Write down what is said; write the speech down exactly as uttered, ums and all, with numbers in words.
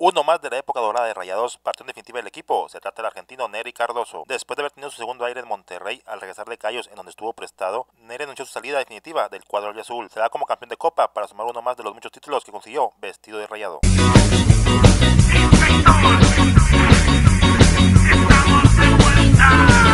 Uno más de la época dorada de Rayados partió en definitiva del equipo. Se trata del argentino Nery Cardoso. Después de haber tenido su segundo aire en Monterrey, al regresar de Cayos, en donde estuvo prestado, Nery anunció su salida definitiva del cuadro azul. Será como campeón de Copa para sumar uno más de los muchos títulos que consiguió vestido de rayado. Estamos de vuelta.